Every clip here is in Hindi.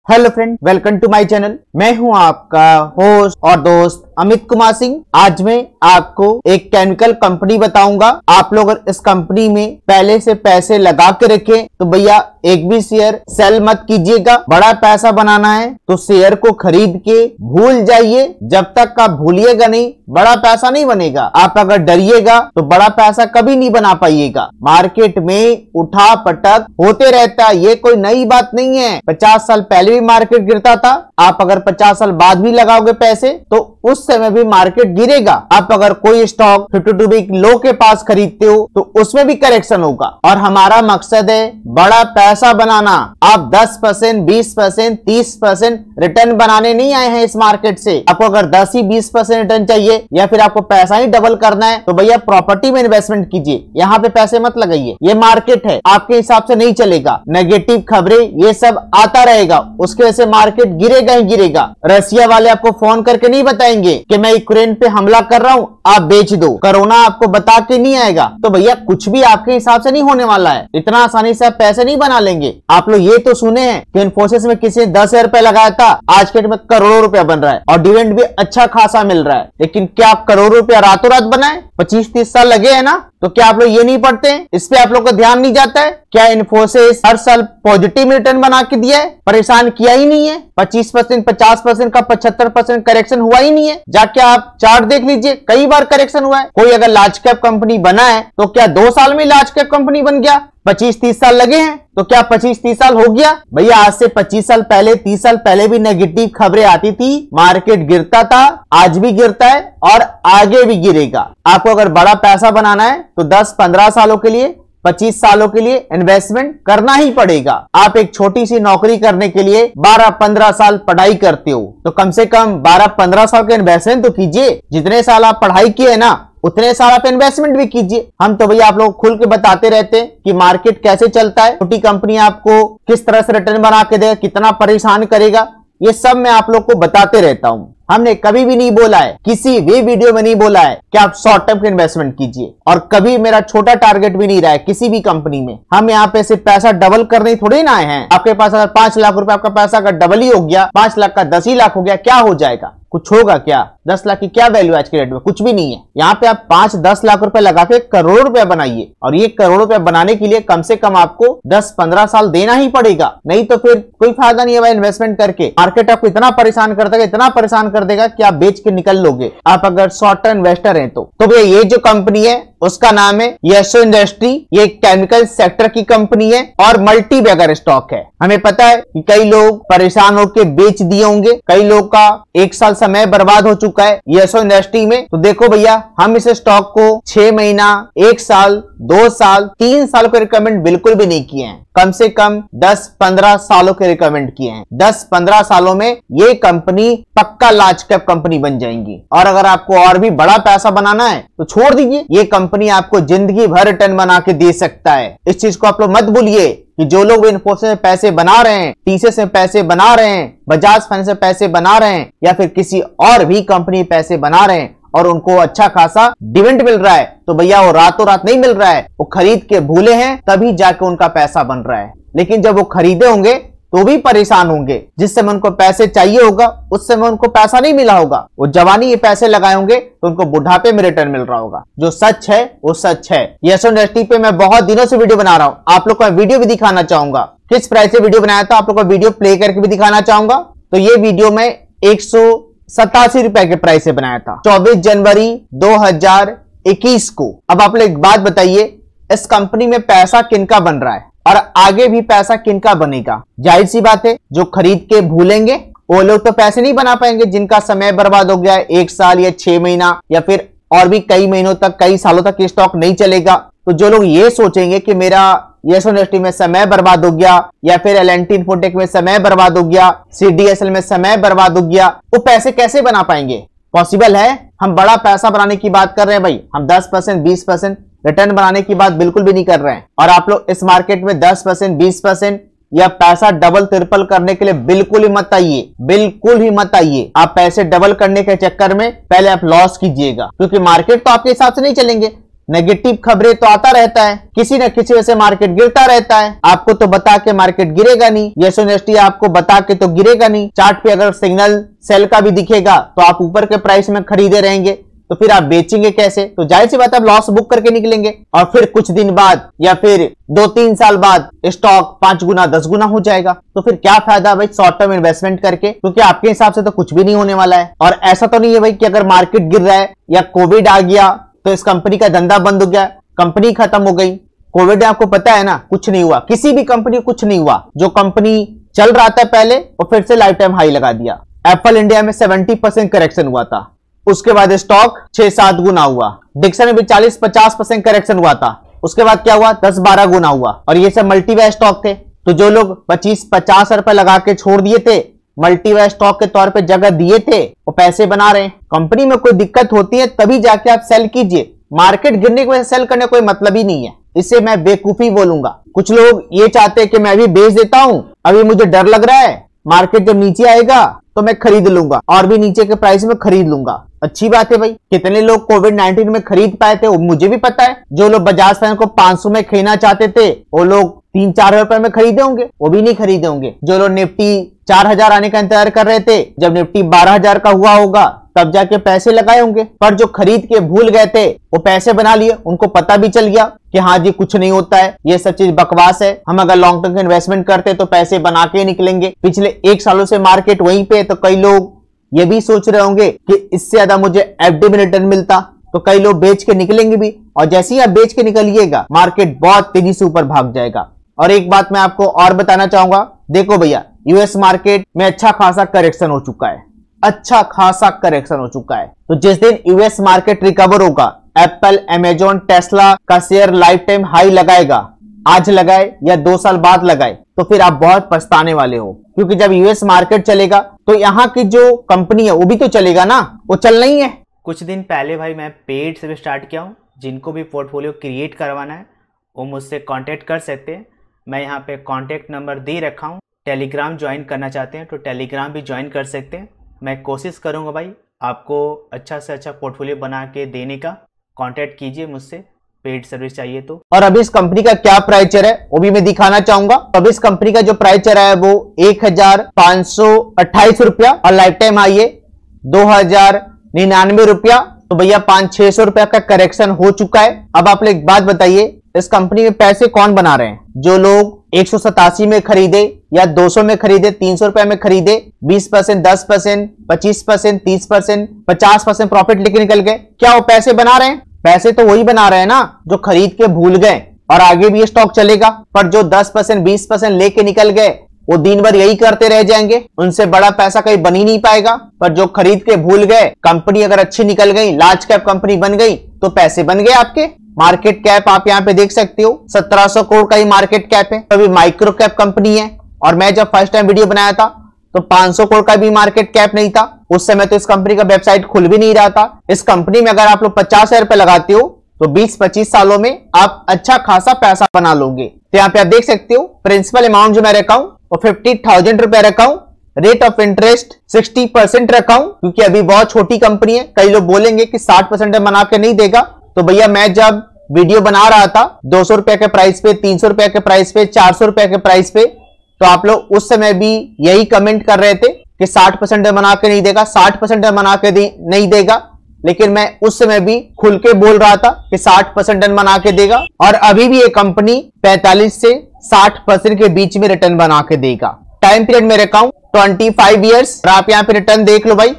Hello friend, welcome to my channel. मैं हूं आपका होस्ट और दोस्त अमित कुमार सिंह। आज मैं आपको एक केमिकल कंपनी बताऊंगा। आप लोग अगर इस कंपनी में पहले से पैसे लगा के रखें तो भैया एक भी शेयर सेल मत कीजिएगा। बड़ा पैसा बनाना है तो शेयर को खरीद के भूल जाइए। जब तक आप भूलिएगा नहीं, बड़ा पैसा नहीं बनेगा। आप अगर डरिएगा तो बड़ा पैसा कभी नहीं बना पाइएगा। मार्केट में उठा पटक होते रहता है, ये कोई नई बात नहीं है। 50 साल पहले भी मार्केट गिरता था। आप अगर 50 साल बाद भी लगाओगे पैसे तो उस समय भी मार्केट गिरेगा। आप अगर कोई स्टॉक 52 वीक लो के पास खरीदते हो तो उसमें भी करेक्शन होगा। और हमारा मकसद है बड़ा पैसा बनाना। आप 10%, 20%, 30% रिटर्न बनाने नहीं आए हैं इस मार्केट से। आपको अगर 10 ही 20% रिटर्न चाहिए या फिर आपको पैसा ही डबल करना है तो भैया प्रॉपर्टी में इन्वेस्टमेंट कीजिए। यहाँ पे पैसे मत लगाइए। ये मार्केट है, आपके हिसाब से नहीं चलेगा। नेगेटिव खबरें ये सब आता रहेगा, उसके वजह से मार्केट गिरेगा ही गिरेगा। रशिया वाले आपको फोन करके नहीं बताएंगे कि मैं यूक्रेन पे हमला कर रहा हूं, आप बेच दो। कोरोना आपको बता के नहीं आएगा। तो भैया कुछ भी आपके हिसाब से नहीं होने वाला है। इतना आसानी से आप पैसे नहीं बना लेंगे। आप लोग ये तो सुने हैं कि इन्फोसिस में किसी ने 10,000 रुपए लगाया था, आज के डेट में करोड़ों रुपया बन रहा है और डिविडेंड भी अच्छा खासा मिल रहा है। लेकिन क्या आप करोड़ों रुपया रातों रात बनाए? 25-30 साल लगे हैं ना। तो क्या आप लोग ये नहीं पढ़ते हैं? इस पे आप लोग को ध्यान नहीं जाता है? क्या इन्फोसिस हर साल पॉजिटिव रिटर्न बना के दिया है? परेशान किया ही नहीं है। 25%, 50% का 75% करेक्शन हुआ ही नहीं है। जाके आप चार्ट देख लीजिए, कई बार करेक्शन हुआ है। कोई अगर लार्ज कैप कंपनी बना है तो क्या 2 साल में लार्ज कैप कंपनी बन गया? 25-30 साल लगे हैं तो क्या 25-30 साल हो गया? भैया आज से 25 साल पहले, 30 साल पहले भी नेगेटिव खबरें आती थी, मार्केट गिरता था, आज भी गिरता है और आगे भी गिरेगा। आपको अगर बड़ा पैसा बनाना है तो 10-15 सालों के लिए, 25 सालों के लिए इन्वेस्टमेंट करना ही पड़ेगा। आप एक छोटी सी नौकरी करने के लिए 12-15 साल पढ़ाई करते हो तो कम से कम 12-15 साल का इन्वेस्टमेंट तो कीजिए। जितने साल आप पढ़ाई किए ना उतने साल आप इन्वेस्टमेंट भी कीजिए। हम तो भैया आप लोग खुल के बताते रहते हैं कि मार्केट कैसे चलता है, छोटी कंपनी आपको किस तरह से रिटर्न बना के देगा, कितना परेशान करेगा, ये सब मैं आप लोग को बताते रहता हूं। हमने कभी भी नहीं बोला है, किसी भी वीडियो में नहीं बोला है कि आप शॉर्ट टर्म के इन्वेस्टमेंट कीजिए। और कभी मेरा छोटा टारगेट भी नहीं रहा है किसी भी कंपनी में। हम यहाँ पे सिर्फ पैसा डबल करने थोड़ी ना आए हैं। आपके पास अगर 5 लाख रुपए आपका पैसा अगर डबल ही हो गया, 5 लाख का 10 ही लाख हो गया, क्या हो जाएगा? कुछ होगा क्या? 10 लाख की क्या वैल्यू आज के डेट में? कुछ भी नहीं है। यहाँ पे आप 5-10 लाख रुपए लगा के करोड़ रुपए बनाइए। और ये करोड़ रुपए बनाने के लिए कम से कम आपको 10-15 साल देना ही पड़ेगा। नहीं तो फिर कोई फायदा नहीं है भाई इन्वेस्टमेंट करके। मार्केट आपको इतना परेशान कर देगा, इतना परेशान कर देगा कि आप बेच के निकल लोगे, आप अगर शॉर्ट टर्म इन्वेस्टर हैं तो भैया ये जो कंपनी है उसका नाम है येसो इंडस्ट्री। ये केमिकल सेक्टर की कंपनी है और मल्टी बैगर स्टॉक है। हमें पता है कि कई लोग परेशान होकर बेच दिए होंगे, कई लोग का 1 साल समय बर्बाद हो चुका है येसो इंडस्ट्री में। तो देखो भैया, हम इस स्टॉक को 6 महीना, 1 साल, 2 साल, 3 साल को रिकमेंड बिल्कुल भी नहीं किए हैं। कम से कम 10-15 सालों के रिकमेंड किए हैं। 10-15 सालों में ये कंपनी पक्का लार्ज कैप कंपनी बन जाएंगी। और अगर आपको और भी बड़ा पैसा बनाना है तो छोड़ दीजिए, ये कंपनी आपको जिंदगी भर रिटर्न बना के दे सकता है। इस चीज को आप लोग मत भूलिए कि जो लोग इन्फोसिस में पैसे बना रहे हैं, टीसीएस में पैसे बना रहे हैं, बजाज फाइनेंस में पैसे बना रहे हैं या फिर किसी और भी कंपनी में पैसे बना रहे हैं और उनको अच्छा खासा डिविडेंड मिल रहा है, तो भैया वो रातों रात नहीं मिल रहा है। वो खरीद के भूले हैं तभी जाके उनका पैसा बन रहा है। लेकिन जब वो खरीदे होंगे तो भी परेशान होंगे। जिस समय उनको पैसे चाहिए होगा उस समय उनको पैसा नहीं मिला होगा। वो जवानी ये पैसे लगाए होंगे तो उनको बुढ़ापे में रिटर्न मिल रहा होगा। जो सच है वो सच है। येसो इंडस्ट्री पे मैं बहुत दिनों से वीडियो बना रहा हूं। आप लोग को वीडियो भी दिखाना चाहूंगा। किस प्राइस से वीडियो बनाया था आप लोग को वीडियो प्ले करके भी दिखाना चाहूंगा। तो ये वीडियो में 187 रुपए के प्राइस से बनाया था 24 जनवरी 2021 को। अब आप लोग एक बात बताइए, इस कंपनी में पैसा किनका बन रहा है और आगे भी पैसा किनका बनेगा? जाहिर सी बात है, जो खरीद के भूलेंगे वो लोग तो पैसे नहीं बना पाएंगे। जिनका समय बर्बाद हो गया है 1 साल या 6 महीना या फिर और भी कई महीनों तक, कई सालों तक ये स्टॉक नहीं चलेगा। तो जो लोग ये सोचेंगे कि मेरा येसो इंडस्ट्री में समय बर्बाद हो गया या फिर एल&टी इन्फोटेक में समय बर्बाद हो गया, सीडीएसएल में समय बर्बाद हो गया, वो पैसे कैसे बना पाएंगे? पॉसिबल है? हम बड़ा पैसा बनाने की बात कर रहे हैं भाई। हम 10%, 20% रिटर्न बनाने की बात बिल्कुल भी नहीं कर रहे हैं। और आप लोग इस मार्केट में 10%, 20% या पैसा डबल ट्रिपल करने के लिए बिल्कुल ही मत आइए, बिल्कुल ही मत आइए। आप पैसे डबल करने के चक्कर में पहले आप लॉस कीजिएगा, क्योंकि मार्केट तो आपके हिसाब से नहीं चलेंगे। नेगेटिव खबरें तो आता रहता है, किसी न किसी वजह से मार्केट गिरता रहता है। आपको तो बता के मार्केट गिरेगा नहीं, यस ऑनेस्टी आपको बता के तो गिरेगा नहीं। चार्ट पे अगर सिग्नल सेल का भी दिखेगा तो आप ऊपर के प्राइस में खरीदे रहेंगे, तो फिर आप बेचेंगे कैसे? तो जाहिर सी बात है आप लॉस बुक करके निकलेंगे और फिर कुछ दिन बाद या फिर 2-3 साल बाद स्टॉक 5 गुना 10 गुना हो जाएगा। तो फिर क्या फायदा भाई शॉर्ट टर्म इन्वेस्टमेंट करके, क्योंकि आपके हिसाब से तो कुछ भी नहीं होने वाला है। और ऐसा तो नहीं है भाई कि अगर मार्केट गिर रहा है या कोविड आ गया तो इस कंपनी का धंधा बंद हो गया, कंपनी खत्म हो गई। कोविड में आपको पता है ना, कुछ नहीं हुआ, किसी भी कंपनी को कुछ नहीं हुआ। जो कंपनी चल रहा था पहले वो फिर से लाइफ टाइम हाई लगा दिया। एप्पल इंडिया में 70% करेक्शन हुआ था, उसके बाद स्टॉक 6-7 गुना हुआ। डिक्सन में भी 40-50% करेक्शन हुआ था, उसके बाद क्या हुआ 10-12 गुना हुआ। और ये सब मल्टीवैल्यू स्टॉक थे। तो जो लोग 25-50 रुपए लगा के छोड़ दिए थे, मल्टीवैल्यू स्टॉक के तौर पे जगह दिए थे, वो पैसे बना रहे हैं। कंपनी में कोई दिक्कत होती है तभी जाके आप सेल कीजिए, मार्केट गिरने की वजह से सेल करने कोई मतलब ही नहीं है। इससे मैं बेवकूफी बोलूंगा। कुछ लोग ये चाहते हैं कि मैं अभी बेच देता हूं, अभी मुझे डर लग रहा है, मार्केट जब नीचे आएगा तो मैं खरीद लूंगा और भी नीचे के प्राइस में खरीद लूंगा। अच्छी बात है भाई, कितने लोग कोविड-19 में खरीद पाए थे वो मुझे भी पता है। जो लोग बजाज फाइनेंस को 500 में खरीदना चाहते थे वो लोग 3-4 रुपए में खरीदे होंगे, वो भी नहीं खरीदे होंगे। जो लोग निफ्टी 4000 आने का इंतजार कर रहे थे, जब निफ्टी 12000 का हुआ होगा तब जाके पैसे लगाए होंगे। पर जो खरीद के भूल गए थे वो पैसे बना लिए, उनको पता भी चल गया कि हाँ जी कुछ नहीं होता है, ये सब चीज बकवास है, हम अगर लॉन्ग टर्म इन्वेस्टमेंट करते तो पैसे बना के निकलेंगे। पिछले 1 सालों से मार्केट वहीं पे, तो कई लोग ये भी सोच रहे होंगे कि इससे ज्यादा मुझे एफडी में रिटर्न मिलता, तो कई लोग बेच के निकलेंगे भी। और जैसे ही आप बेच के निकलिएगा मार्केट बहुत तेजी से ऊपर भाग जाएगा। और एक बात मैं आपको और बताना चाहूंगा, देखो भैया यूएस मार्केट में अच्छा खासा करेक्शन हो चुका है, अच्छा खासा करेक्शन हो चुका है। तो जिस दिन यूएस मार्केट रिकवर होगा, एप्पल, अमेजॉन, टेस्ला का शेयर लाइफ टाइम हाई लगाएगा, आज लगाए या 2 साल बाद लगाए, तो फिर आप बहुत पछताने वाले हो। क्योंकि जब यूएस मार्केट चलेगा तो यहाँ की जो कंपनी है वो भी तो चलेगा ना, वो चलना ही है। कुछ दिन पहले भाई मैं पेड से भी स्टार्ट किया हूँ, जिनको भी पोर्टफोलियो क्रिएट करवाना है वो मुझसे कांटेक्ट कर सकते हैं। मैं यहाँ पे कांटेक्ट नंबर दे रखा हूँ। टेलीग्राम ज्वाइन करना चाहते हैं तो टेलीग्राम भी ज्वाइन कर सकते हैं। मैं कोशिश करूँगा भाई आपको अच्छा से अच्छा पोर्टफोलियो बना के देने का। कांटेक्ट कीजिए मुझसे, पेड सर्विस चाहिए तो। और अभी इस कंपनी का क्या प्राइस चल रहा है वो भी मैं दिखाना चाहूंगा। अभी इस कंपनी का जो प्राइस चल रहा है वो 1528 रुपया और लाइफ टाइम हाई है 2099 रुपया। तो भैया 500-600 रुपया का करेक्शन हो चुका है। अब आप लोग एक बात बताइए, इस कंपनी में पैसे कौन बना रहे हैं? जो लोग 187 में खरीदे या 200 में खरीदे, 300 रुपए में खरीदे, 20%, 10%, 25%, 30%, 50% प्रॉफिट लेके निकल गए, क्या वो पैसे बना रहे हैं? पैसे तो वही बना रहे हैं ना जो खरीद के भूल गए। और आगे भी ये स्टॉक चलेगा, पर जो 10%, 20% लेके निकल गए वो दिन भर यही करते रह जाएंगे, उनसे बड़ा पैसा कहीं बन ही नहीं पाएगा। पर जो खरीद के भूल गए, कंपनी अगर अच्छी निकल गई, लार्ज कैप कंपनी बन गई, तो पैसे बन गए आपके। मार्केट कैप आप यहाँ पे देख सकते हो 1700 करोड़ का ही मार्केट कैप है। अभी माइक्रो कैप कंपनी है और मैं जब फर्स्ट टाइम वीडियो बनाया था तो 500 करोड़ का भी मार्केट कैप नहीं था। उस समय तो इस कंपनी का वेबसाइट खुल भी नहीं रहा था। इस कंपनी में अगर आप लोग 50,000 रुपए लगाते हो तो 20-25 सालों में आप अच्छा खासा पैसा बना लोगे। तो यहाँ पे आप देख सकते हो प्रिंसिपल अमाउंट जो मैं रखा हूं वो 50,000 रुपए रखा हूं, रेट ऑफ इंटरेस्ट 60% रखा हूं, क्योंकि अभी बहुत छोटी कंपनी है। कई लोग बोलेंगे कि 60% बना के नहीं देगा, तो भैया मैं जब वीडियो बना रहा था 200 रुपए के प्राइस पे, 300 रुपए के प्राइस पे, 400 रुपए के प्राइस पे, तो आप लोग उस समय भी यही कमेंट कर रहे थे कि 60% बना के नहीं देगा, 60% बना के नहीं देगा। लेकिन मैं उस समय भी खुल के बोल रहा था कि 60% बना के देगा, और अभी भी ये कंपनी 45 से 60% के बीच में रिटर्न बना के देगा। टाइम पीरियड में रखा हूं 25 ईयर्स, और आप यहाँ पे रिटर्न देख लो भाई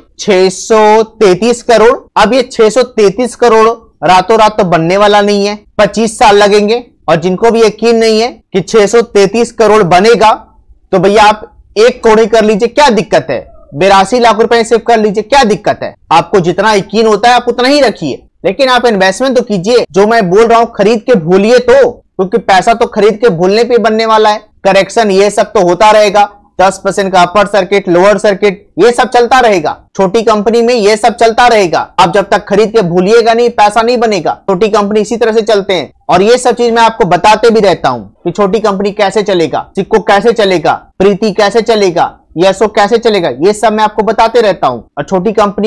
633 करोड़। अब ये 633 करोड़ रातों रात तो बनने वाला नहीं है, 25 साल लगेंगे। और जिनको भी यकीन नहीं है कि 633 करोड़ बनेगा, तो भैया आप 1 करोड़ ही कर लीजिए, क्या दिक्कत है? 82 लाख रुपए सेव कर लीजिए, क्या दिक्कत है? आपको जितना यकीन होता है आप उतना ही रखिए, लेकिन आप इन्वेस्टमेंट तो कीजिए। जो मैं बोल रहा हूं खरीद के भूलिए तो, क्योंकि पैसा तो खरीद के भूलने पे बनने वाला है। करेक्शन ये सब तो होता रहेगा, 10% का अपर सर्किट, लोअर सर्किट, ये सब चलता रहेगा। छोटी कंपनी में ये सब चलता रहेगा। आप जब तक खरीद के भूलिएगा नहीं, पैसा नहीं बनेगा। छोटी कंपनी इसी तरह से चलते हैं, और ये सब चीज मैं आपको बताते भी रहता हूं कि छोटी कंपनी कैसे चलेगा, सिक्को कैसे चलेगा, प्रीति कैसे चलेगा, यशो कैसे चलेगा, ये सब मैं आपको बताते रहता हूं। और छोटी कंपनी में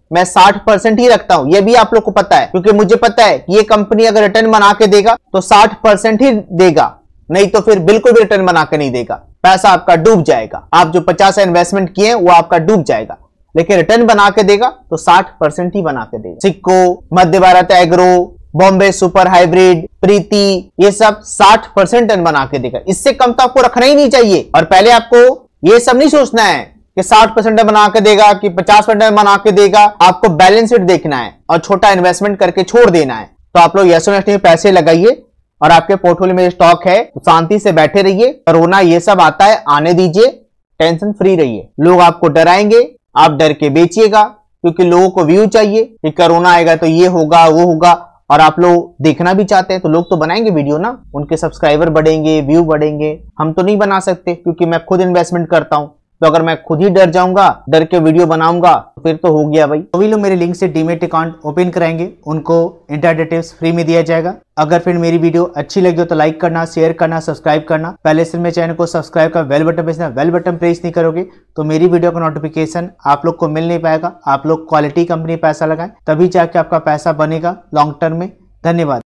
मैं 60% ही रखता हूं। ये भी आप लोग को पता है, क्योंकि मुझे पता है कि ये कंपनी अगर रिटर्न बना के देगा तो 60% ही देगा, नहीं तो फिर बिल्कुल भी रिटर्न बना के नहीं देगा। पैसा आपका डूब जाएगा। आप जो 50 इन्वेस्टमेंट किए वो आपका डूब जाएगा। लेकिन रिटर्न बना के देगा तो 60% ही बना के देगा। Sikko, Madhya Bharat agro, Bombay super hybrid, Preeti, ये सब 60% रिटर्न बना के देगा। इससे कम तो आपको रखना ही नहीं चाहिए। और पहले आपको ये सब नहीं सोचना है कि 60% बना के देगा कि 50% बना के देगा। आपको बैलेंस शीट देखना है और छोटा इन्वेस्टमेंट करके छोड़ देना है। तो आप लोग येस में पैसे लगाइए और आपके पोर्टफोलियो में स्टॉक है तो शांति से बैठे रहिए। कोरोना ये सब आता है, आने दीजिए, टेंशन फ्री रहिए। लोग आपको डराएंगे, आप डर के बेचिएगा, क्योंकि लोगों को व्यू चाहिए कि कोरोना आएगा तो ये होगा वो होगा। और आप लोग देखना भी चाहते हैं तो लोग तो बनाएंगे वीडियो ना, उनके सब्सक्राइबर बढ़ेंगे, व्यू बढ़ेंगे। हम तो नहीं बना सकते क्योंकि मैं खुद इन्वेस्टमेंट करता हूं। तो अगर मैं खुद ही डर जाऊंगा, डर के वीडियो बनाऊंगा, तो फिर तो हो गया भाई। तो भी लोग मेरे लिंक से डीमेट अकाउंट ओपन कराएंगे, उनको इंटरनेट टिप्स फ्री में दिया जाएगा। अगर फिर मेरी वीडियो अच्छी लगी हो तो लाइक करना, शेयर करना, सब्सक्राइब करना। पहले से मेरे चैनल को सब्सक्राइब कर bell button press, bell button press नहीं करोगे तो मेरी वीडियो का नोटिफिकेशन आप लोग को मिल नहीं पाएगा। आप लोग क्वालिटी कंपनी पैसा लगाएं, तभी जाके आपका पैसा बनेगा लॉन्ग टर्म में। धन्यवाद।